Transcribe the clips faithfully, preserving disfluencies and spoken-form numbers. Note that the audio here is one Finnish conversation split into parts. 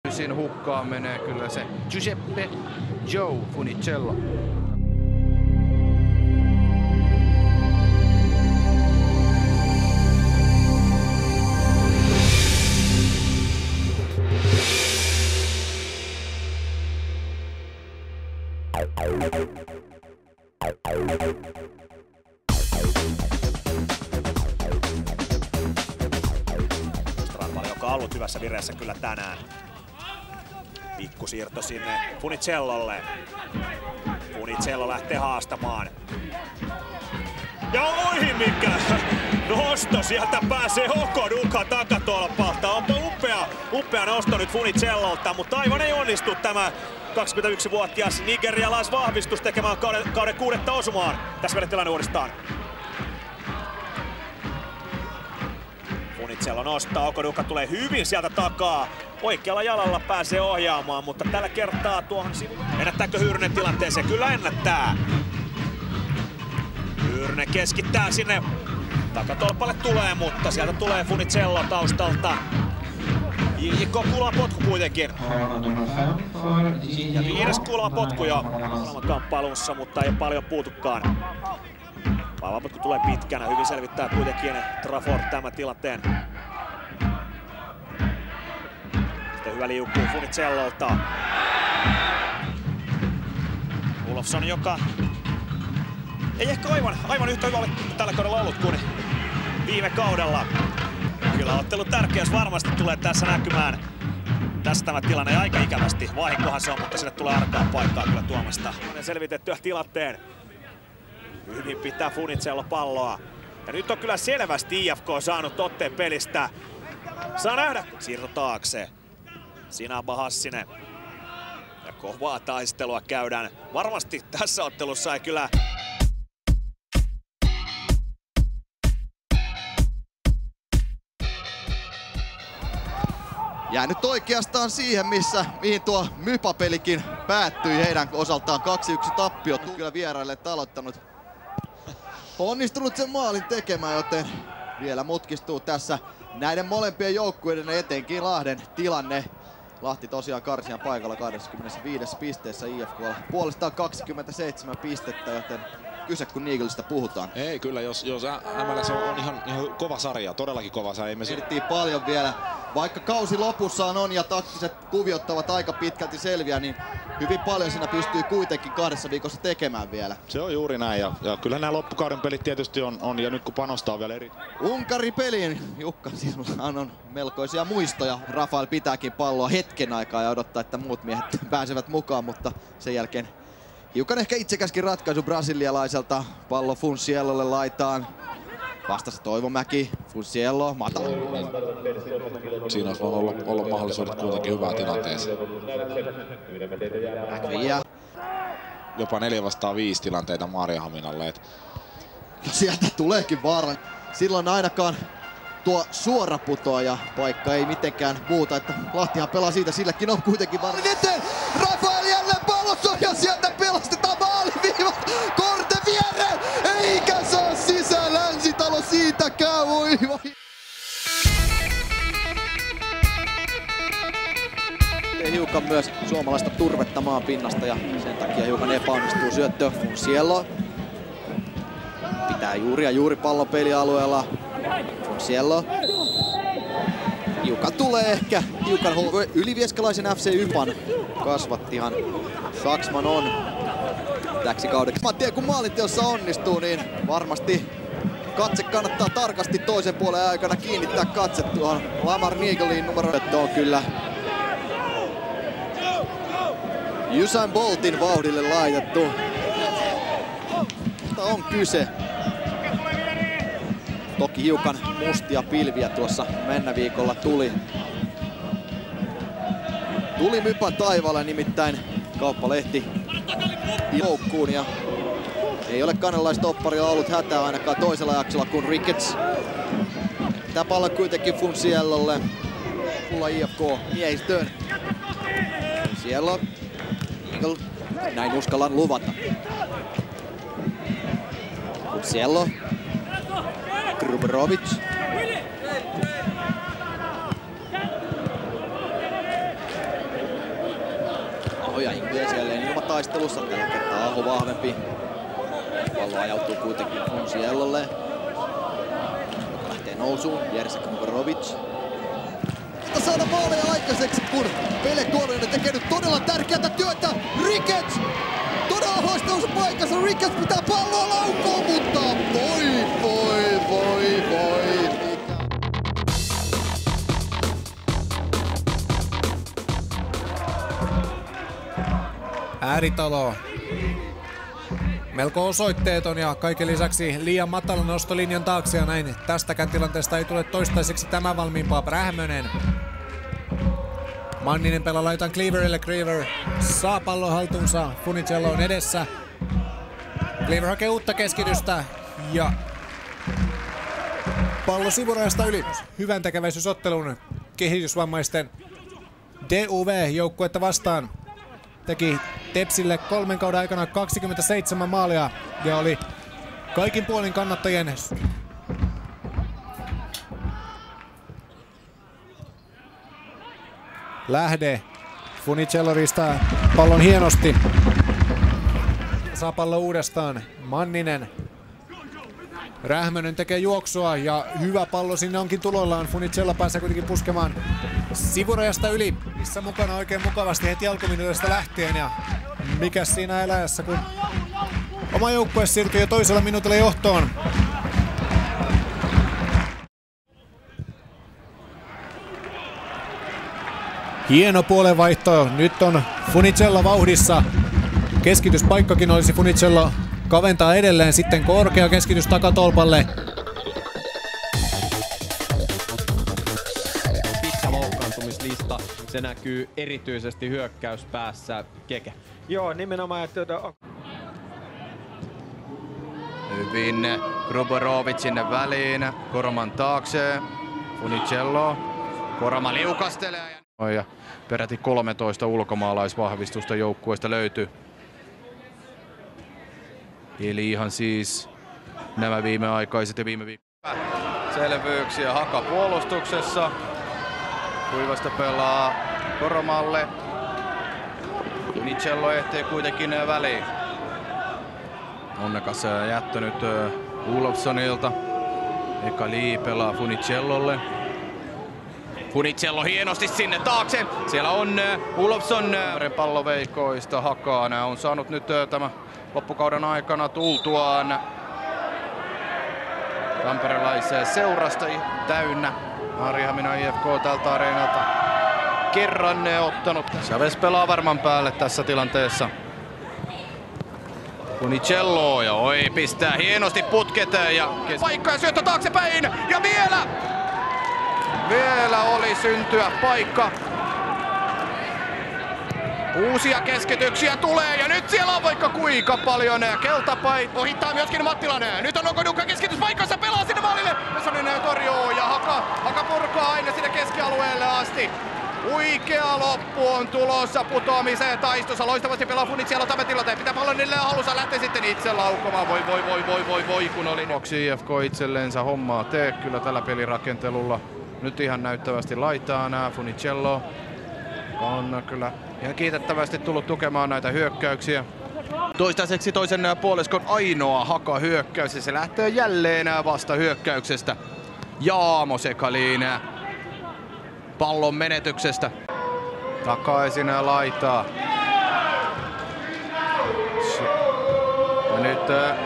Sin hukkaan menee kyllä se Giuseppe Joe Funicello. Strandvall, joka on ollut hyvässä vireessä kyllä tänään. Pikkusiirto sinne Funicellolle. Funicello lähtee haastamaan. Ja oi mikä nosto! Sieltä pääsee Okoduka takatolpalta. Onpa upea, upea nosto nyt Funicellolta, mutta aivan ei onnistu tämä kaksikymmentäyksivuotias nigerialaisvahvistus tekemään kauden, kauden kuudetta osumaan. Tässä vedetään tilanne uudestaan. Funicello nostaa, Okoduka tulee hyvin sieltä takaa. Oikealla jalalla pääsee ohjaamaan, mutta tällä kertaa tuohon sivuun. Ennättääkö Hyyrynen tilanteeseen? Kyllä ennättää. Hyyrynen keskittää sinne. Takatolpalle tulee, mutta sieltä tulee Funicello taustalta. J J K kulma potku kuitenkin. Ja viides kulma potku jo kamppailussa, mutta ei paljon puutukaan. Vaivapotku tulee pitkänä, hyvin selvittää kuitenkin Trafford tämän tilanteen. Sitten hyvä liukuu Funicellolta. Olofsson, joka ei ehkä aivan, aivan yhtä hyvä ole tällä kaudella ollut kuin viime kaudella. Kyllä ottelun tärkeys varmasti tulee tässä näkymään. Tässä tämä tilanne aika ikävästi. Vahinkohan se on, mutta sinne tulee arkaa paikkaa kyllä Tuomasta. Selvitettyä tilanteen. Hyvin pitää Funicello palloa. Ja nyt on kyllä selvästi I F K saanut otteen pelistä. Saa nähdä. Siirto taakse. Sinaba Hassinen. Ja kovaa taistelua käydään. Varmasti tässä ottelussa ei kyllä... Jää nyt oikeastaan siihen, missä, mihin tuo Mypa-pelikin päättyi heidän osaltaan. kaksi yksi tappio. Kyllä vieraille aloittanut. Onnistunut sen maalin tekemään, joten vielä mutkistuu tässä näiden molempien joukkueiden, etenkin Lahden tilanne. Lahti tosiaan karsian paikalla kaksikymmentäviisi pisteessä, I F K puolestaan kaksikymmentäseitsemän pistettä, joten kyse kun Eaglesista puhutaan. Ei kyllä, jos, jos M L S on ihan, ihan kova sarja, todellakin kova sarja. Mietittiin paljon vielä, vaikka kausi lopussaan on ja taktiset kuviot ovat aika pitkälti selviä, niin hyvin paljon siinä pystyy kuitenkin kahdessa viikossa tekemään vielä. Se on juuri näin, ja, ja kyllä nämä loppukauden pelit tietysti on, on ja nyt kun panostaa vielä eri... Unkari-peliin, Jukka, sinullahan on melkoisia muistoja. Rafael pitääkin palloa hetken aikaa ja odottaa, että muut miehet pääsevät mukaan, mutta sen jälkeen hiukan ehkä itsekäskin ratkaisu brasilialaiselta. Pallo Funciellolle laitaan. Vastassa Toivomäki, Funciello, mata. Siinä olisi voinut olla, olla mahdollisuudet kuitenkin hyvään tilanteeseen. Mäkviä. Jopa neljä vastaan viisi tilanteita Maarianhaminalle. Sieltä tuleekin vaara. Silloin ainakaan tuo suoraputoaja paikka ei mitenkään muuta, että Lahtihan pelaa siitä, silläkin on kuitenkin vaara. Eteen! Rafael jälleen pallossa ja sieltä pelastetaan maaliviiva! Korte viereen! Eikä saa sisään, Länsitalo siitä käy! Oi, oi. Hiukan myös suomalaista turvetta maan pinnasta ja sen takia hiukan epäonnistuu syöttö. Funciello pitää juuri ja juuri pallon pelialueella. Funciello. Hiukan tulee ehkä, hiukan ylivieskalaisen F C Ypan kasvattihan Saksman on täksi kaudeksi. Mä tiedän, kun maalinteossa onnistuu, niin varmasti katse kannattaa tarkasti toisen puolen aikana kiinnittää katse tuohon Lamar Nigeliin numero. On kyllä Usain Boltin vauhdille laitettu. Mutta on kyse. Toki hiukan mustia pilviä tuossa mennä viikolla tuli. Tuli Mypä taivaalle, nimittäin Kauppalehti joukkuun ja ei ole kannelaistopparia ollut hätää ainakaan toisella jaksolla kuin Ricketts. Tää pallo kuitenkin Funciellolle. Mulla I F K miehistöön. Funciello. Eagle. Näin uskallan luvata. Funciello. Gruberovic. Aho ja Ingves jälleen ilmataistelussa. Tällä kertaa Aho vahvempi. Pallo ajautuu kuitenkin Funciellolle, joka lähtee nousuun. Jersek Mokorovic. Saada maaleja aikaiseksi, kun Pele Korhonen tekee nyt todella tärkeää työtä. Ricketts! Todella haastavassa paikassa. Ricketts pitää palloa laukoon, mutta voi, voi, voi, voi. Ääritalo. Melko osoitteeton ja kaiken lisäksi liian matalan nostolinjan taakse ja näin tästäkään tilanteesta ei tule toistaiseksi tämä valmiimpaa. Rähmönen. Manninen pelaa laitan Cleaverille. Cleaver saa pallon haltuunsa. Funicello on edessä. Cleaver hakee uutta keskitystä ja pallo sivurajasta yli. Hyvän tekeväisyysottelun kehitysvammaisten D U V-joukkuetta vastaan. Teki Tepsille kolmen kauden aikana kaksikymmentäseitsemän maalia ja oli kaikin puolin kannattajien lähde. Funicello ristää pallon hienosti. Saa pallon uudestaan. Manninen. Rähmönen tekee juoksua ja hyvä pallo sinne onkin tuloillaan. Funicello pääsee kuitenkin puskemaan sivurajasta yli, missä mukana oikein mukavasti heti alkuminuutista lähtien. Ja mikäs siinä eläessä, kun oma joukkue siirtyy jo toisella minuutilla johtoon. Hieno puolenvaihto. Nyt on Funicello vauhdissa. Keskityspaikkakin olisi Funicello kaventaa edelleen. Sitten korkea keskitys takatolpalle. Pitkä loukkaantumislista. Se näkyy erityisesti hyökkäyspäässä. Keke. Joo, nimenomaan. Että... Hyvin Gruborovic sinne väliin. Koroman taakse. Funicello. Koroma liukastelee. Ja peräti kolmetoista ulkomaalaisvahvistusta joukkueesta löytyy. Eli ihan siis nämä viimeaikaiset ja viime viikon selvyyksiä Haka puolustuksessa. Kuivasta pelaa Koromalle. Funicello ehtii kuitenkin väliin. Onnekas jättö nyt Olofssonilta. Eka Lee pelaa Funicellolle. Funicello hienosti sinne taakse. Siellä on Olofsson palloveikoista Hakaan. On saanut nyt tämä loppukauden aikana tultuaan tamperelaiseen seurasta täynnä. Maarianhamina I F K tältä areenalta kerran ottanut. Chavez pelaa varman päälle tässä tilanteessa. Funicello ja oi pistää hienosti putket ja paikka ja syöttö taaksepäin ja vielä! Vielä oli syntyä paikka. Uusia keskityksiä tulee ja nyt siellä on vaikka kuinka paljon. Keltapai ohittaa myöskin Mattilainen. Nyt on Okodukka keskityspaikassa, pelaa sinne maalille. Pesonen torjuu ja Haka, Haka purkaa aina sinne keskialueelle asti. Huikea loppu on tulossa putoamiseen taistossa. Loistavasti pelaa Funicello tämän tilanteen. Pitää pallon niille halussa, lähtee sitten itse laukomaan. Voi voi voi voi voi voi kun oli. Boksi I F K itselleensä hommaa tee kyllä tällä pelirakentelulla. Nyt ihan näyttävästi laitaa nää Funicello. On kyllä ihan kiitettävästi tullut tukemaan näitä hyökkäyksiä. Toistaiseksi toisen puoliskon ainoa Haka hyökkäys ja se lähtee jälleen vasta hyökkäyksestä. Jaamo Sekaliin pallon menetyksestä. Takaisin laitaa. Ja nyt,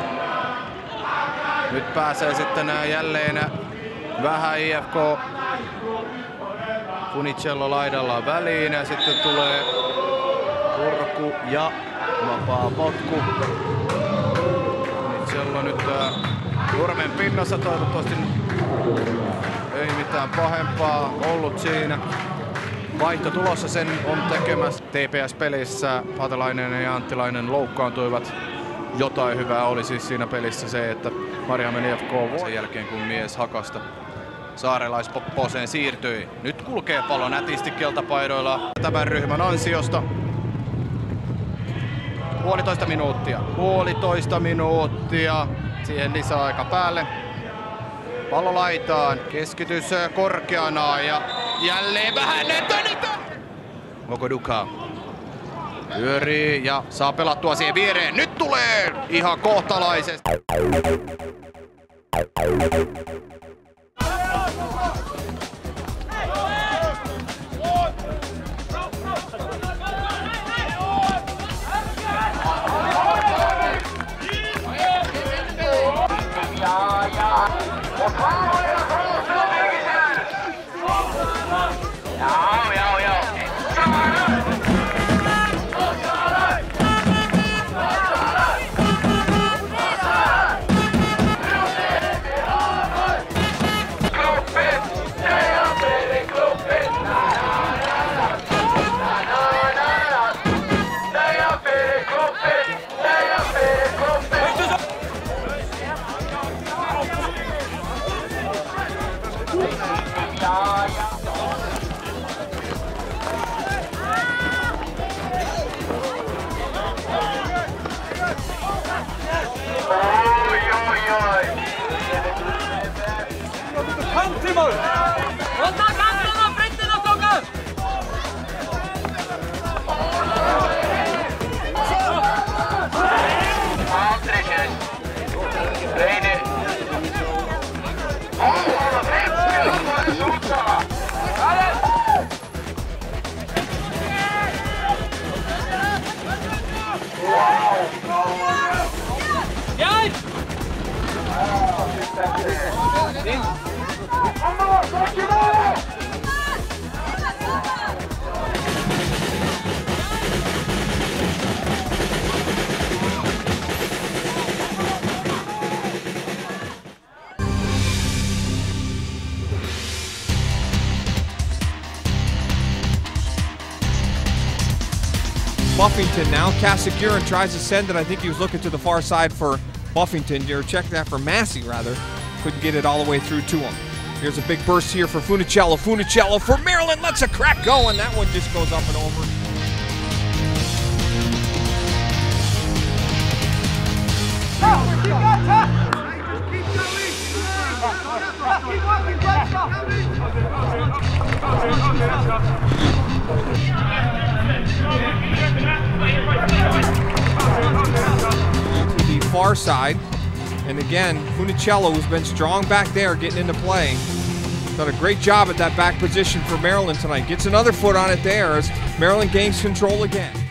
nyt pääsee sitten jälleen vähän I F K Funicello laidalla väliin ja sitten tulee purku ja vapaa potku. Funicello nyt nurmen pinnassa, toivottavasti ei mitään pahempaa ollut siinä. Vaihto tulossa, sen on tekemässä. T P S-pelissä Patelainen ja Anttilainen loukkaantuivat. Jotain hyvää oli siis siinä pelissä se, että Maarianhamina I F K voi sen jälkeen kun mies Hakasta Saarelaispopposeen siirtyi. Nyt kulkee pallo nätisti keltapaidoilla tämän ryhmän ansiosta. Puolitoista minuuttia. Puolitoista minuuttia. Siihen lisäaika päälle. Pallo laitaan. Keskitys korkeana ja jälleen vähän tönitä. Okoduka. Pyörii ja saa pelattua siihen viereen. Nyt tulee ihan kohtalaisesti. Buffington now. Casiguran tries to send it. I think he was looking to the far side for Buffington. You're checking that for Massey, rather. Couldn't get it all the way through to him. Here's a big burst here for Funicello. Funicello for Maryland. Lets a crack go, and that one just goes up and over. To the far side, and again, Funicello, who's been strong back there, getting into play. Done a great job at that back position for Maryland tonight. Gets another foot on it there as Maryland gains control again.